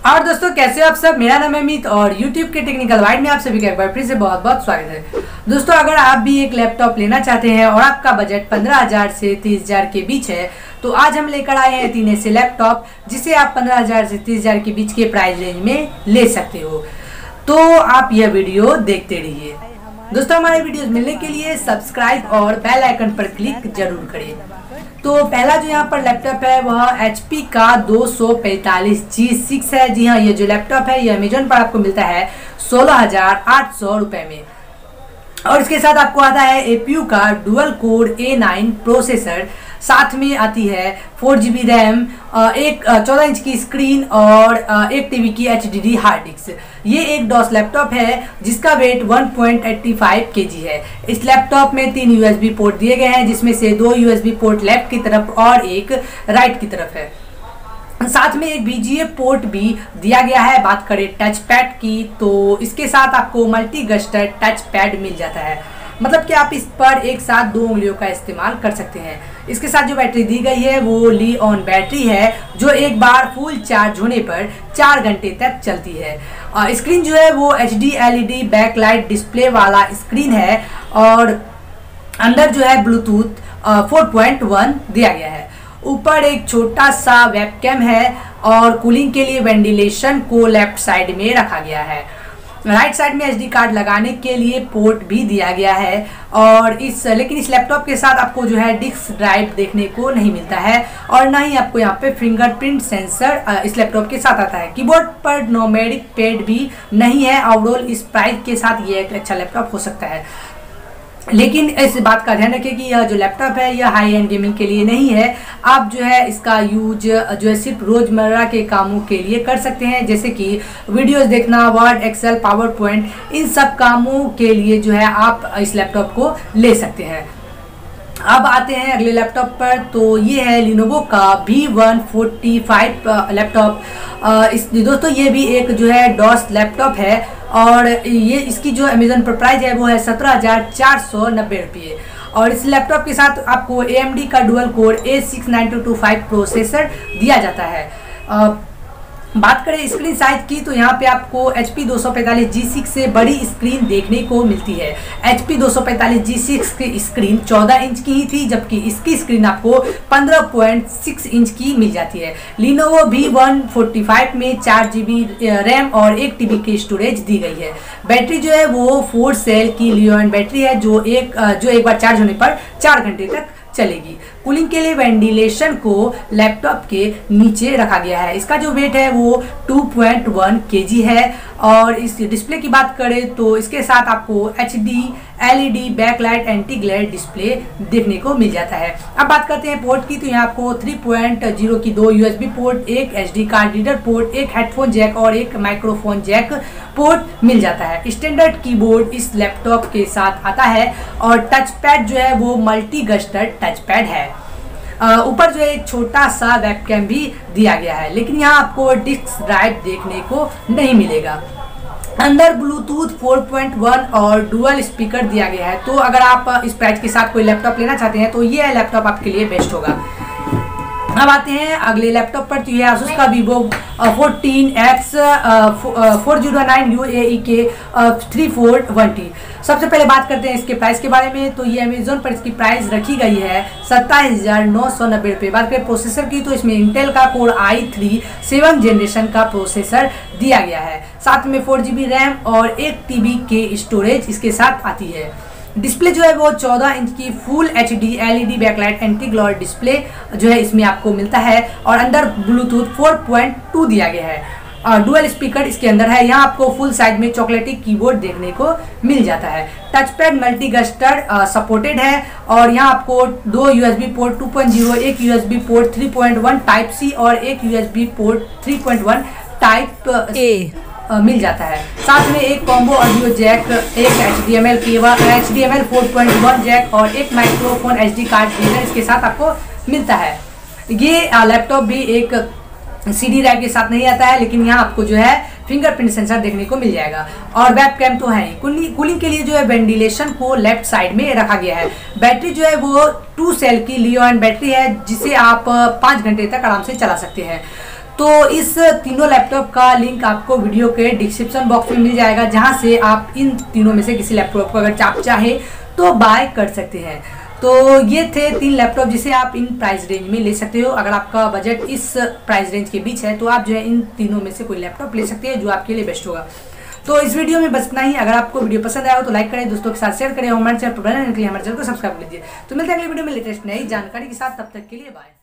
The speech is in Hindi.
और दोस्तों कैसे हो आप सब। मेरा नाम है अमित और YouTube के टेक्निकल वाइड में आप सभी का एक बार फिर से बहुत बहुत स्वागत है। दोस्तों अगर आप भी एक लैपटॉप लेना चाहते हैं और आपका बजट 15,000 से 30,000 के बीच है तो आज हम लेकर आए हैं 3 ऐसे लैपटॉप जिसे आप 15,000 से 30,000 के बीच के प्राइस रेंज में ले सकते हो। तो आप यह वीडियो देखते रहिए। दोस्तों हमारे वीडियोस मिलने के लिए सब्सक्राइब और बेल आइकन पर क्लिक जरूर करें। तो पहला जो यहाँ पर लैपटॉप है वह HP का 245G6 है। जी हाँ, ये जो लैपटॉप है ये अमेजोन पर आपको मिलता है 16,800 रुपये में। और इसके साथ आपको आता है APU का डुअल कोर A9 प्रोसेसर, साथ में आती है 4GB रैम, एक 14 इंच की स्क्रीन और 1 TB की HDD हार्ड डिस्क। ये एक डॉस लैपटॉप है जिसका वेट 1.85 kg है। इस लैपटॉप में 3 USB पोर्ट दिए गए हैं जिसमें से 2 USB पोर्ट लेफ्ट की तरफ और एक राइट की तरफ है। साथ में एक VGA पोर्ट भी दिया गया है। बात करें टच पैड की तो इसके साथ आपको मल्टी गस्टर टच पैड मिल जाता है, मतलब कि आप इस पर एक साथ 2 उंगलियों का इस्तेमाल कर सकते हैं। इसके साथ जो बैटरी दी गई है वो ली-ऑन बैटरी है जो एक बार फुल चार्ज होने पर 4 घंटे तक चलती है। स्क्रीन जो है वो HD LED बैकलाइट डिस्प्ले वाला स्क्रीन है और अंदर जो है ब्लूटूथ 4.1 दिया गया है। ऊपर एक छोटा सा वेबकैम है और कूलिंग के लिए वेंटिलेशन को लेफ्ट साइड में रखा गया है। राइट साइड में SD कार्ड लगाने के लिए पोर्ट भी दिया गया है। और लेकिन इस लैपटॉप के साथ आपको जो है डिस्क ड्राइव देखने को नहीं मिलता है और ना ही आपको यहाँ पे फिंगरप्रिंट सेंसर इस लैपटॉप के साथ आता है। कीबोर्ड पर न्यूमेरिक पैड भी नहीं है। ओवरऑल इस प्राइस के साथ ये एक अच्छा लैपटॉप हो सकता है, लेकिन इस बात का ध्यान रखें कि यह जो लैपटॉप है यह हाई एंड गेमिंग के लिए नहीं है। आप जो है इसका यूज जो है सिर्फ रोजमर्रा के कामों के लिए कर सकते हैं, जैसे कि वीडियोस देखना, वर्ड, एक्सेल, पावर पॉइंट, इन सब कामों के लिए जो है आप इस लैपटॉप को ले सकते हैं। अब आते हैं अगले लैपटॉप पर। तो ये है Lenovo का V145 लैपटॉप। दोस्तों ये भी एक जो है डॉस लैपटॉप है और ये इसकी जो अमेजोन पर प्राइस है वो है 17,490 रुपये। और इस लैपटॉप के साथ आपको AMD का डुअल कोर A69225 प्रोसेसर दिया जाता है। बात करें स्क्रीन साइज की तो यहाँ पे आपको HP 245G6 से बड़ी स्क्रीन देखने को मिलती है। HP 245G6 की स्क्रीन 14 इंच की ही थी जबकि इसकी स्क्रीन आपको 15.6 इंच की मिल जाती है। Lenovo V145 में 4GB रैम और 1 TB की स्टोरेज दी गई है। बैटरी जो है वो 4 सेल की लियोन बैटरी है जो एक बार चार्ज होने पर 4 घंटे तक चलेगी। कूलिंग के लिए वेंटिलेशन को लैपटॉप के नीचे रखा गया है। इसका जो वेट है वो 2.1 kg है। और इस डिस्प्ले की बात करें तो इसके साथ आपको HD LED backlight anti glare display देखने को मिल जाता है। अब बात करते हैं पोर्ट की तो यहाँ आपको 3.0 की 2 USB पोर्ट, एक SD कार्ड रीडर पोर्ट, एक हेडफोन जैक और एक माइक्रोफोन जैक पोर्ट मिल जाता है। स्टैंडर्ड कीबोर्ड इस लैपटॉप के साथ आता है और टच पैड जो है वो मल्टी गस्टर टच पैड है। ऊपर जो है एक छोटा सा वेबकैम भी दिया गया है, लेकिन यहाँ आपको डिस्क ड्राइव देखने को नहीं मिलेगा। अंदर ब्लूटूथ 4.1 और डुअल स्पीकर दिया गया है। तो अगर आप इस प्राइस के साथ कोई लैपटॉप लेना चाहते हैं तो ये लैपटॉप आपके लिए बेस्ट होगा। अब आते हैं अगले लैपटॉप पर। तो ये Asus का Vivo 14X 409 UAE के 3420। सबसे पहले बात करते हैं इसके प्राइस के बारे में। तो ये अमेजोन पर इसकी प्राइस रखी गई है 27,990 रुपये। बात करें प्रोसेसर की तो इसमें इंटेल का कोर i3 7 जनरेशन का प्रोसेसर दिया गया है। साथ में 4GB रैम और 1 TB के स्टोरेज इसके साथ आती है। डिस्प्ले जो है वो 14 इंच की full HD LED backlight anti glare display जो है इसमें आपको मिलता है और अंदर ब्लूटूथ 4.2 दिया गया है। डुअल स्पीकर इसके अंदर है। यहाँ आपको फुल साइज में चॉकलेटी कीबोर्ड देखने को मिल जाता है। Touch pad multi gesture supported है और यहाँ आपको 2 USB पोर्ट 2.0, एक USB पोर्ट 3.1 टाइप C और एक USB पोर्ट 3.1 टाइप A मिल जाता है। साथ में एक कॉम्बो ऑडियो जैक, एक HDMI केबल, HDMI 4.1 जैक और एक माइक्रोफोन SD कार्ड रीडर इसके साथ आपको मिलता है। ये लैपटॉप भी एक CD रैम के साथ नहीं आता है, लेकिन यहाँ आपको जो है फिंगरप्रिंट सेंसर देखने को मिल जाएगा और वेबकैम तो है ही। कूलिंग के लिए जो है वेंटिलेशन को लेफ्ट साइड में रखा गया है। बैटरी जो है वो 2 सेल की लियोन बैटरी है जिसे आप 5 घंटे तक आराम से चला सकते हैं। तो इस तीनों लैपटॉप का लिंक आपको वीडियो के डिस्क्रिप्शन बॉक्स में मिल जाएगा, जहां से आप इन तीनों में से किसी लैपटॉप को अगर आप चाहे तो बाय कर सकते हैं। तो ये थे 3 लैपटॉप जिसे आप इन प्राइस रेंज में ले सकते हो। अगर आपका बजट इस प्राइस रेंज के बीच है तो आप जो है इन तीनों में से कोई लैपटॉप ले सकते हैं जो आपके लिए बेस्ट होगा। तो इस वीडियो में बस इतना ही। अगर आपको वीडियो पसंद आया हो तो लाइक करें, दोस्तों के साथ शेयर करें, हमारे चैनल पर बने रहने के लिए हमारे चैनल को सब्सक्राइब कीजिए। तो मिलते हैं अगली वीडियो में लेटेस्ट नई जानकारी के साथ, तब तक के लिए बाय।